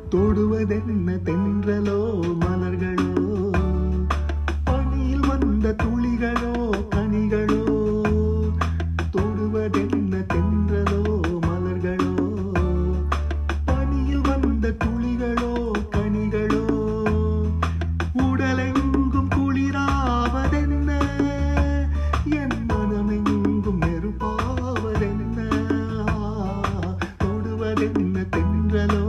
தொடுவதென்ன தென்றலோ மலர்களோ பனியில் வந்த துளிகளோ கனிகளோ தொடுவதென்ன தென்றலோ மலர்களோ பனியில் வந்த துளிகளோ கனிகளோ உடலெங்கும் குளிராவதென்ன என் மனமெங்கும் நெருப்பாவதென்ன தொடுவதென்ன தென்றலோ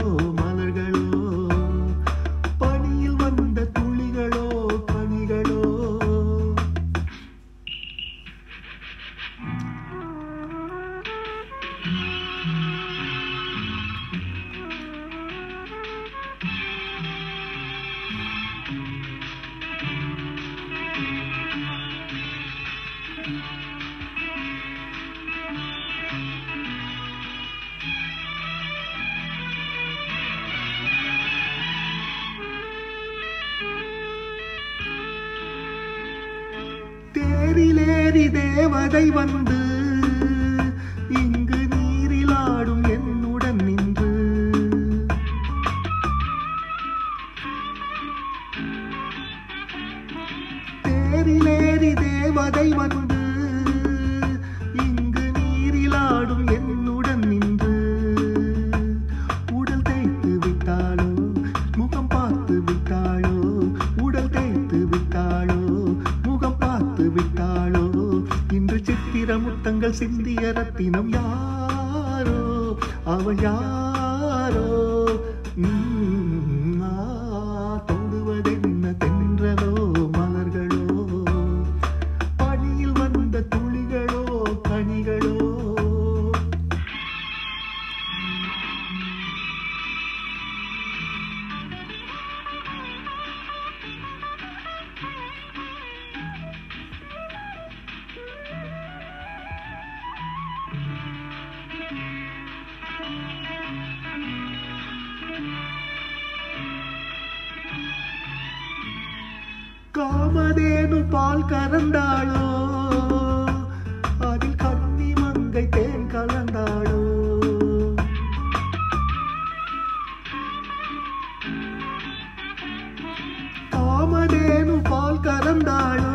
தேரிலேறி தேவதை வந்து இங்கு நீரிலாடும் என்னுடன் நின்று தேரிலேறி தேவதை வந்து இங்கு நீரிலாடும் என்னுடன் நின்று உடல் தேய்த்து விட்டாளோ முகம் பார்த்து விட்டாளோ உடல் தேய்த்து விட்டாளோ விட்டாளோ இன்று சித்திர முத்தங்கள் சிந்திய ரத்தினம் யாரோ அவள் யாரோ தொடுவதென்ன தென்றலோ மலர்களோ பனியில் வந்த துளிகளோ கனிகளோ காமதேனு பால் கறந்தாளோ அதில் கன்னி மங்கை தேன் கலந்தாளோ காமதேனு பால் கறந்தாளோ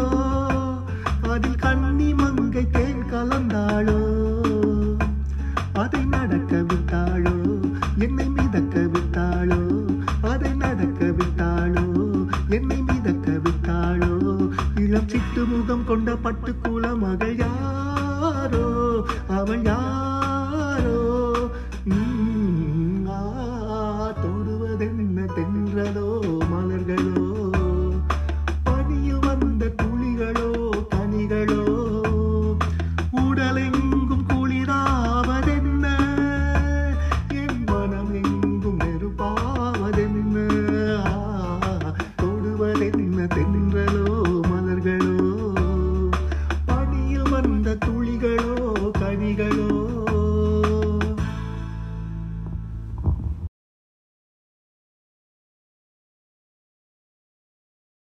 அதில் கன்னி மங்கை தேன் கலந்தாளோ அதை நடக்க விட்டாளோ என்னை மிதக்க விட்டாளோ அதை நடக்க விட்டாளோ என்னை மிதக்க விட்டாளோ இளம் சிட்டு முகம் கொண்ட பட்டுக்குல மகள் யாரோ அவள் யார்